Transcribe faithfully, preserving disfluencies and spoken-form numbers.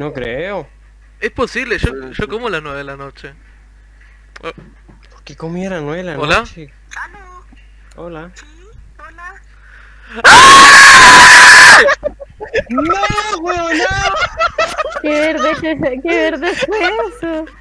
No creo. Es posible, yo, yo como a las nueve de la noche. Oh, ¿Por qué comí a las nueve de la ¿Hola? noche? ¿Aló? Hola. ¿Sí? ¿Hola? ¡No, weón, no! ¿Qué verde, qué verde fue eso?